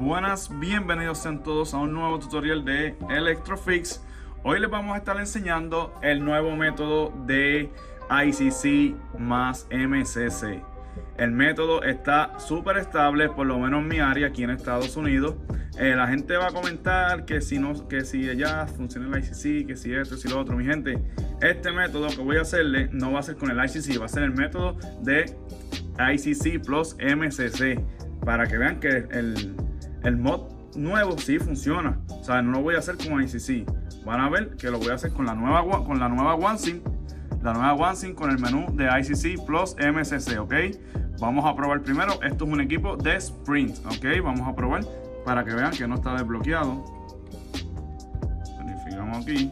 buenas, bienvenidos sean todos a un nuevo tutorial de Electrofix. Hoy les vamos a estar enseñando el nuevo método de ICC más MCC. El método está súper estable, por lo menos en mi área aquí en Estados Unidos. La gente va a comentar que si allá funciona el ICC, que si esto, si lo otro. Mi gente, este método que voy a hacerle no va a ser con el ICC, va a ser el método de ICC plus MCC, para que vean que el mod nuevo sí funciona. O sea, no lo voy a hacer con ICC, van a ver que lo voy a hacer con la nueva OneSync, con el menú de ICC plus MCC. Ok, vamos a probar primero. Esto es un equipo de Sprint. Ok, vamos a probar para que vean que no está desbloqueado. Verificamos aquí.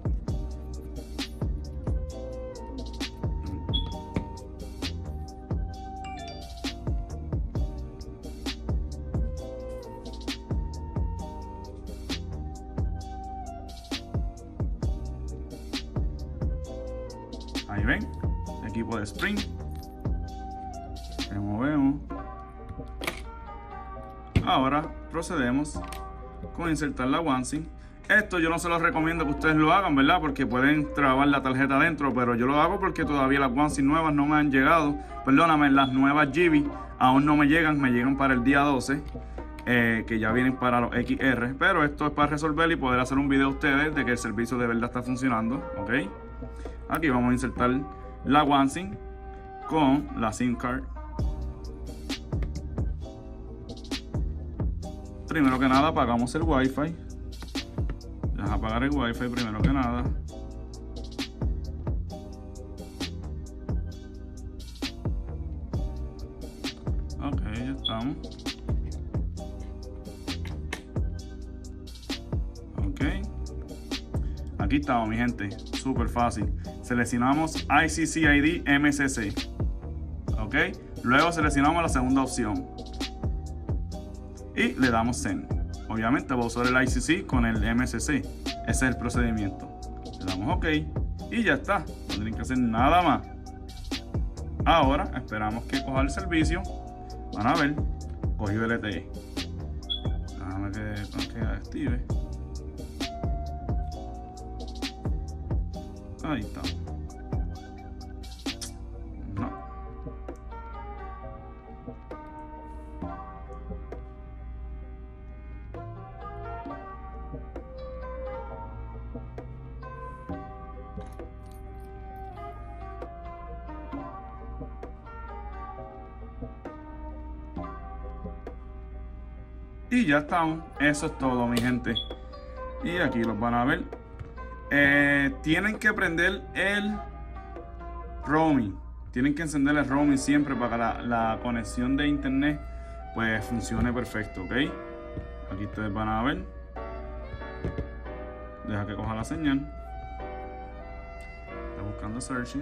Ahí ven, equipo de Sprint. Removemos. Ahora procedemos con insertar la OneSync. Esto yo no se los recomiendo que ustedes lo hagan, ¿verdad? Porque pueden trabar la tarjeta adentro, pero yo lo hago porque todavía las OneSync nuevas no me han llegado. Perdóname, las nuevas GB aún no me llegan para el día 12. Que ya vienen para los XR. Pero esto es para resolver y poder hacer un video a ustedes de que el servicio de verdad está funcionando. Ok. Aquí vamos a insertar la OneSync con la SIM card. Primero que nada apagamos el Wi-Fi. Vamos a apagar el Wi-Fi primero que nada. Ok, ya estamos. Ok. Aquí estamos, mi gente. Súper fácil. Seleccionamos ICC ID MCC. Ok. Luego seleccionamos la segunda opción. Y le damos Send. Obviamente voy a usar el ICC con el MCC. Ese es el procedimiento. Le damos OK. Y ya está. No tienen que hacer nada más. Ahora esperamos que coja el servicio. Van a ver. Cogió LTE. Déjame que active. Ahí está. No. Y ya estamos. Eso es todo, mi gente. Y aquí los van a ver. Tienen que prender el roaming. Tienen que encender el roaming siempre para que la conexión de internet pues funcione perfecto. Ok. Aquí ustedes van a ver. Deja que coja la señal. Está buscando searching.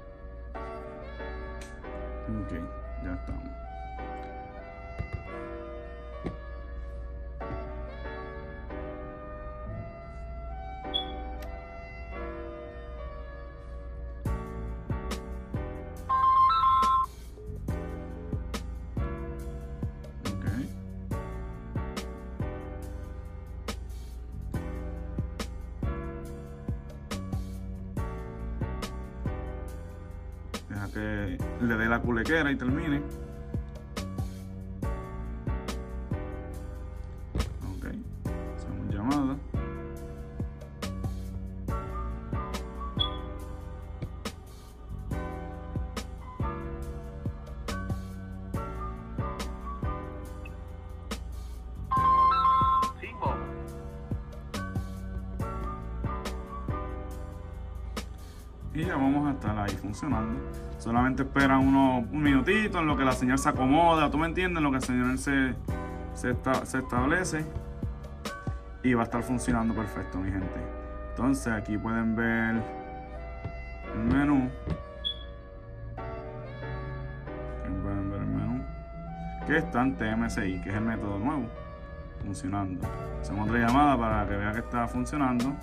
Ok, ya estamos. Deja que le dé la culequera y termine. Ok, hacemos llamada. Y ya vamos a estar ahí funcionando. Solamente esperan un minutito en lo que la señal se acomoda. ¿Tú me entiendes? En lo que la señal se establece. Y va a estar funcionando perfecto, mi gente. Entonces aquí pueden ver el menú. Pueden ver el menú. Que está en TMSI, que es el método nuevo. Funcionando. Hacemos otra llamada para que vea que está funcionando.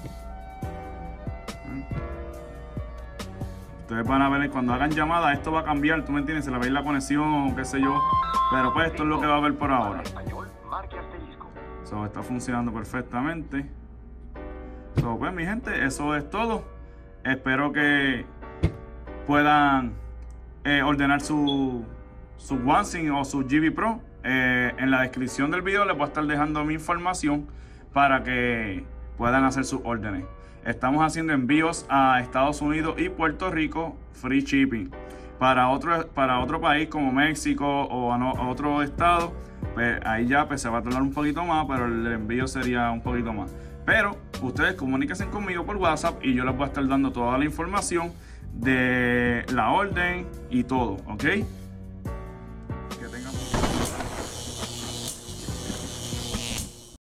Ustedes van a ver cuando hagan llamadas, esto va a cambiar, ¿tú me entiendes? Se le va a ir la conexión o qué sé yo. Pero pues esto es lo que va a ver por ahora. Marque asterisco. So, está funcionando perfectamente. So, pues mi gente, eso es todo. Espero que puedan ordenar su OneSync o su GB Pro. En la descripción del video les voy a estar dejando mi información para que puedan hacer sus órdenes. Estamos haciendo envíos a Estados Unidos y Puerto Rico, free shipping. Para otro país como México o a otro estado, pues ahí ya pues, se va a tardar un poquito más, pero el envío sería un poquito más. Pero ustedes comuníquense conmigo por WhatsApp y yo les voy a estar dando toda la información de la orden y todo, ¿ok?